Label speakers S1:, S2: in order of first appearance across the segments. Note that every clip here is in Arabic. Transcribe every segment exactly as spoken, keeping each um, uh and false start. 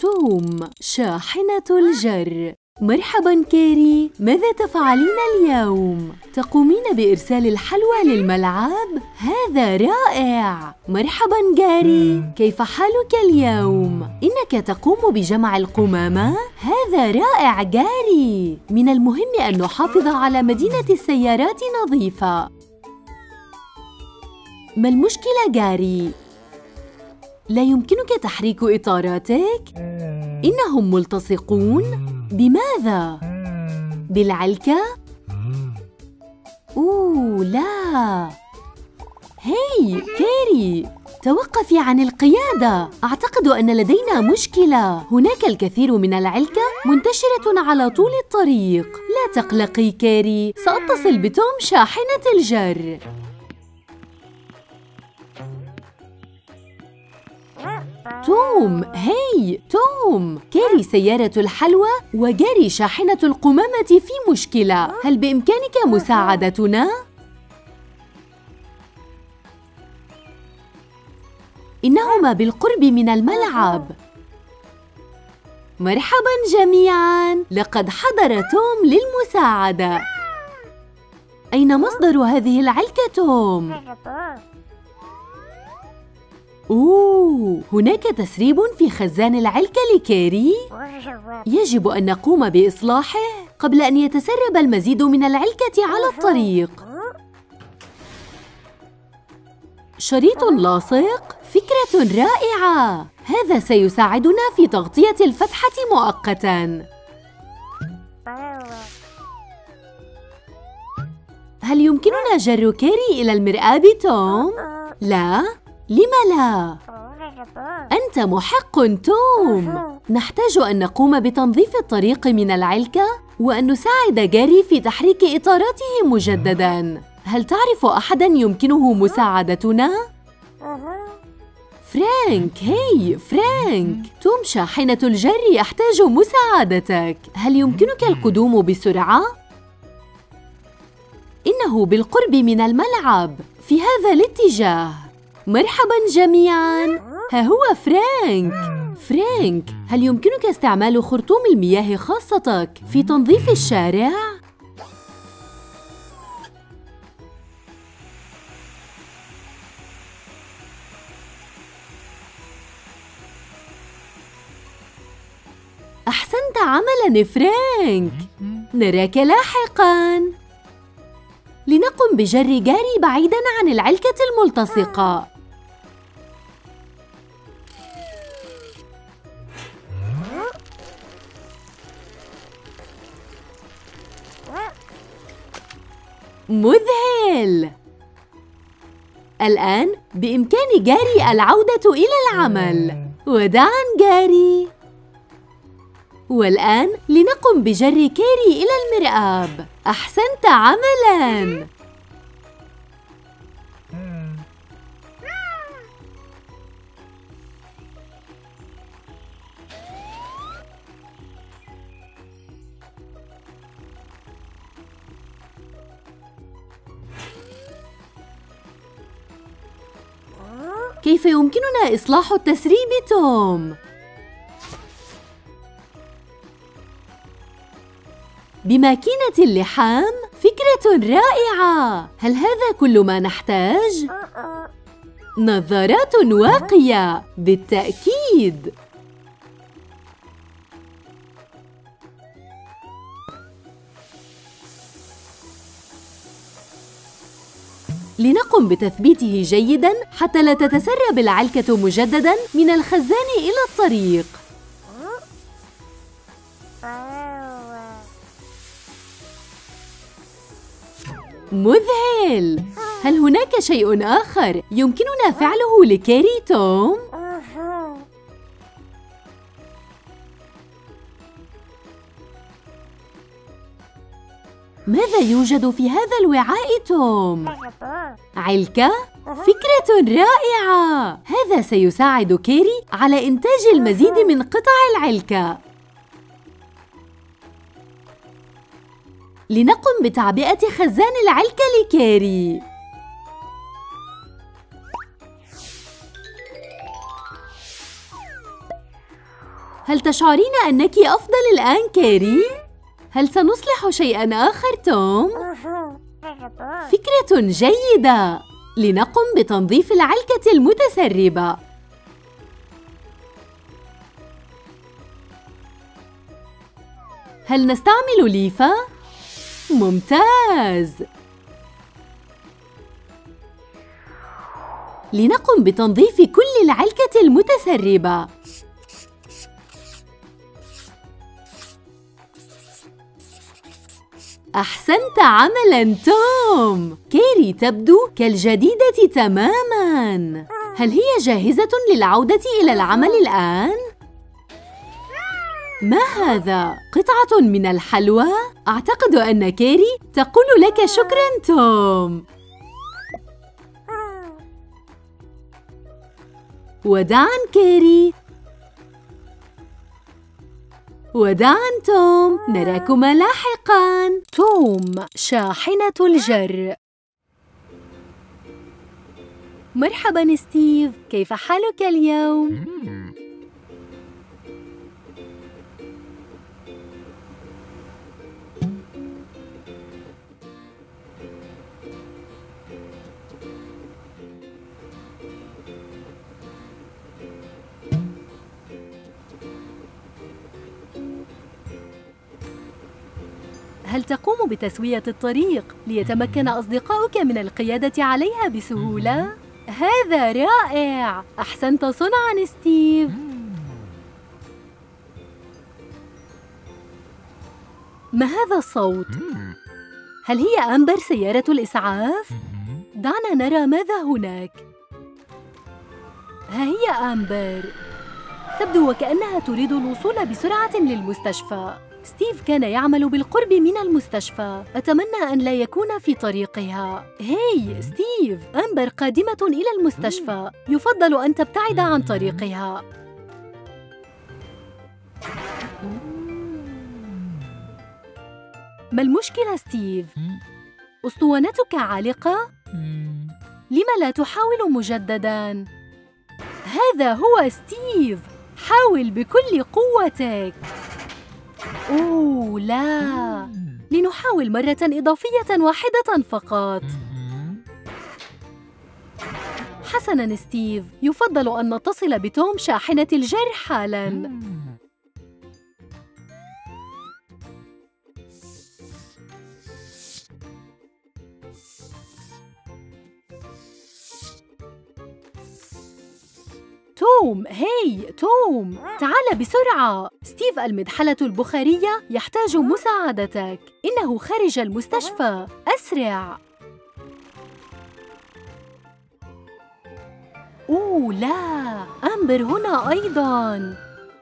S1: توم شاحنة الجر. مرحباً كيري، ماذا تفعلين اليوم؟ تقومين بإرسال الحلوى للملعب؟ هذا رائع! مرحباً جاري، كيف حالك اليوم؟ إنك تقوم بجمع القمامة؟ هذا رائع جاري! من المهم أن نحافظ على مدينة السيارات نظيفة. ما المشكلة جاري؟ لا يمكنك تحريك إطاراتك؟ إنهم ملتصقون؟ بماذا؟ بالعلكة؟ أوه لا! هاي كيري، توقفي عن القيادة. أعتقد أن لدينا مشكلة. هناك الكثير من العلكة منتشرة على طول الطريق. لا تقلقي كيري، سأتصل بتوم شاحنة الجر. توم، هاي توم، كيري سيارة الحلوى وجاري شاحنة القمامة في مشكلة. هل بإمكانك مساعدتنا؟ إنهما بالقرب من الملعب. مرحباً جميعاً، لقد حضر توم للمساعدة. أين مصدر هذه العلكة توم؟ أوه، هناك تسريب في خزان العلكة لكيري؟ يجب أن نقوم بإصلاحه قبل أن يتسرب المزيد من العلكة على الطريق. شريط لاصق؟ فكرة رائعة! هذا سيساعدنا في تغطية الفتحة مؤقتاً. هل يمكننا جر كيري إلى المرآب توم؟ لا؟ لم لا؟ أنت محق توم. نحتاج أن نقوم بتنظيف الطريق من العلكة وأن نساعد جاري في تحريك إطاراته مجدداً. هل تعرف أحداً يمكنه مساعدتنا؟ فرانك، هاي فرانك، توم شاحنة الجر يحتاج مساعدتك. هل يمكنك القدوم بسرعة؟ إنه بالقرب من الملعب في هذا الاتجاه. مرحباً جميعاً، ها هو فرانك. فرانك، هل يمكنك استعمال خرطوم المياه خاصتك في تنظيف الشارع؟ أحسنت عملاً فرانك، نراك لاحقاً. لنقم بجر جاري بعيداً عن العلكة الملتصقة. مذهل! الآن بإمكان جاري العودة إلى العمل. وداعاً جاري. والآن لنقم بجر كيري إلى المرآب. أحسنت عملاً. كيف يمكننا إصلاح التسريب توم؟ بماكينة اللحام؟ فكرة رائعة! هل هذا كل ما نحتاج؟ نظارات واقية بالتأكيد. لنقم بتثبيته جيداً حتى لا تتسرب العلكة مجدداً من الخزان إلى الطريق. مذهل! هل هناك شيء آخر يمكننا فعله لكيري توم؟ ماذا يوجد في هذا الوعاء توم؟ علكة؟ فكرة رائعة! هذا سيساعد كيري على إنتاج المزيد من قطع العلكة. لنقم بتعبئة خزان العلكة لكيري. هل تشعرين أنك أفضل الآن كيري؟ هل سنصلح شيئاً آخر توم؟ فكرة جيدة! لنقم بتنظيف العلكة المتسربة. هل نستعمل ليفة؟ ممتاز! لنقم بتنظيف كل العلكة المتسربة. أحسنت عملاً توم! كيري تبدو كالجديدة تماماً. هل هي جاهزة للعودة إلى العمل الآن؟ ما هذا؟ قطعة من الحلوى؟ أعتقد أن كيري تقول لك شكراً توم. وداعاً كيري. وداعاً توم، نراكما لاحقاً. توم شاحنة الجر. مرحباً ستيف، كيف حالك اليوم؟ هل تقوم بتسوية الطريق ليتمكن أصدقاؤك من القيادة عليها بسهولة؟ هذا رائع! أحسنت صنعاً ستيف. ما هذا الصوت؟ هل هي أمبر سيارة الإسعاف؟ دعنا نرى ماذا هناك. ها هي أمبر. تبدو وكأنها تريد الوصول بسرعة للمستشفى. ستيف كان يعمل بالقرب من المستشفى. أتمنى أن لا يكون في طريقها. هاي ستيف، أمبر قادمة إلى المستشفى. يفضل أن تبتعد عن طريقها. ما المشكلة ستيف؟ أسطوانتك عالقة؟ لم لا تحاول مجدداً؟ هذا هو ستيف. حاول بكل قوتك. أوه لا، لنحاول مرة إضافية واحدة فقط. حسناً ستيف، يفضل أن نتصل بتوم شاحنة الجر حالاً. توم، هاي توم، تعال بسرعة. ستيف المدحلة البخارية يحتاج مساعدتك. إنه خارج المستشفى. أسرع. أوه لا، أمبر هنا أيضاً.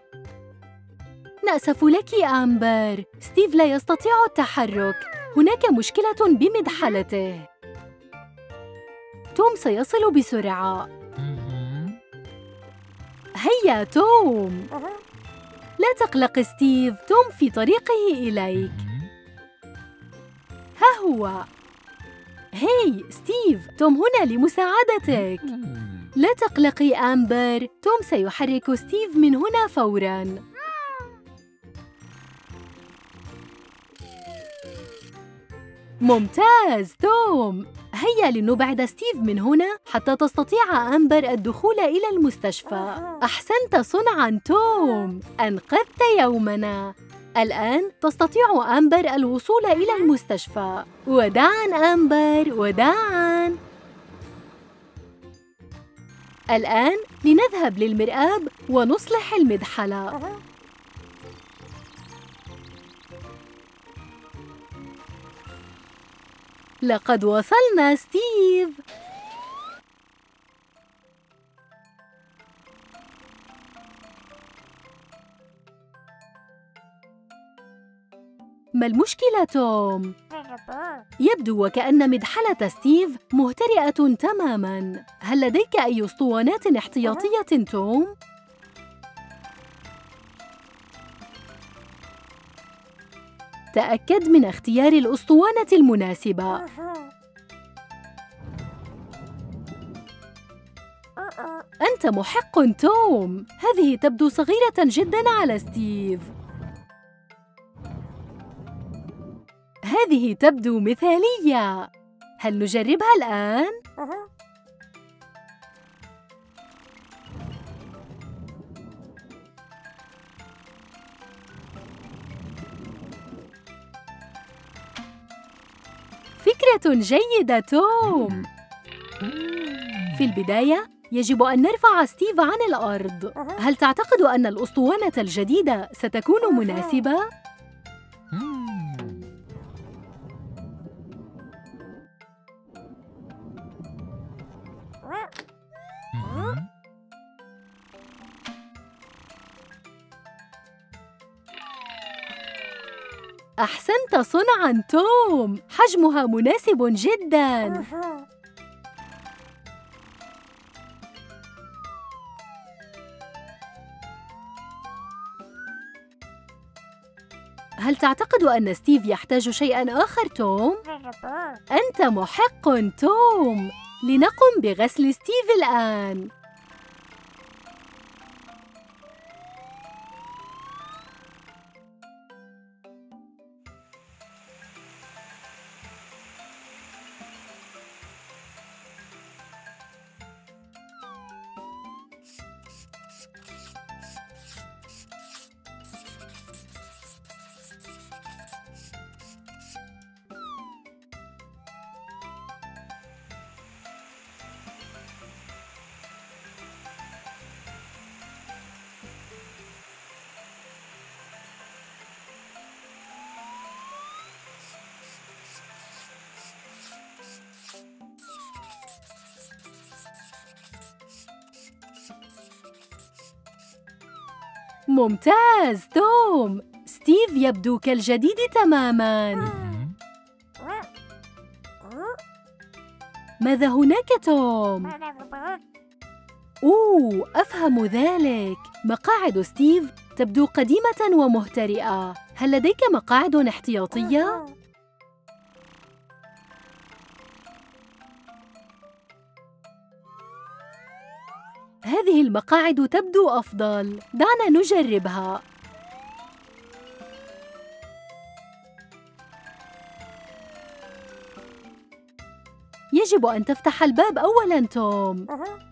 S1: نأسف لك أمبر، ستيف لا يستطيع التحرك. هناك مشكلة بمدحلته. توم سيصل بسرعة. هيا توم. لا تقلق ستيف، توم في طريقه إليك. ها هو. هاي ستيف، توم هنا لمساعدتك. لا تقلقي أمبر، توم سيحرك ستيف من هنا فوراً. ممتاز توم. هيا لنبعد ستيف من هنا حتى تستطيع أمبر الدخول إلى المستشفى. أحسنت صنعاً توم، أنقذت يومنا. الآن تستطيع أمبر الوصول إلى المستشفى. وداعاً أمبر، وداعاً. الآن لنذهب للمرآب ونصلح المدحلة. لقد وصلنا ستيف. ما المشكلة توم؟ يبدو وكأن مدحلة ستيف مهترئة تماماً. هل لديك أي أسطوانات احتياطية توم؟ تأكد من اختيار الأسطوانة المناسبة. أنت أنت محق توم. هذه تبدو صغيرة جداً على ستيف. هذه تبدو مثالية. هل نجربها الآن؟ فكرة جيدة توم. في البداية يجب أن نرفع ستيف عن الأرض. هل تعتقد أن الأسطوانة الجديدة ستكون مناسبة؟ أحسنت صنعاً توم. حجمها مناسب جداً. هل تعتقد أن ستيف يحتاج شيئاً آخر توم؟ أنت محق توم. لنقم بغسل ستيف الآن. ممتاز توم. ستيف يبدو كالجديد تماماً. ماذا هناك توم؟ أوه، أفهم ذلك. مقاعد ستيف تبدو قديمة ومهترئة. هل لديك مقاعد احتياطية؟ هذه المقاعد تبدو أفضل. دعنا نجربها. يجب أن تفتح الباب أولاً توم.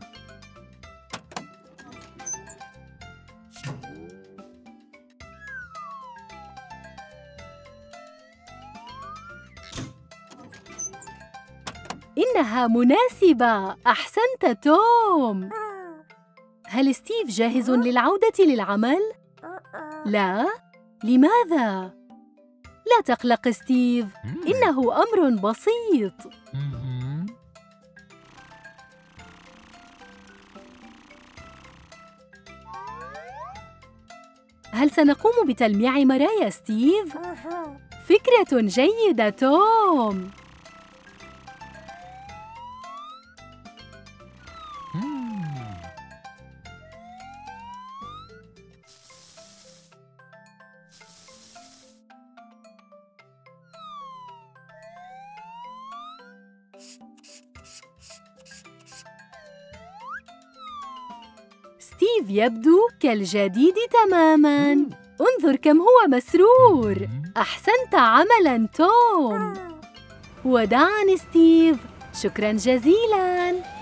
S1: إنها مناسبة. أحسنت توم. هل ستيف جاهز للعودة للعمل؟ لا؟ لماذا؟ لا تقلق ستيف. إنه أمر بسيط. هل سنقوم بتلميع مرايا ستيف؟ فكرة جيدة توم. ستيف يبدو كالجديد تماماً. انظر كم هو مسرور. أحسنت عملاً توم. وداعاً ستيف. شكراً جزيلاً.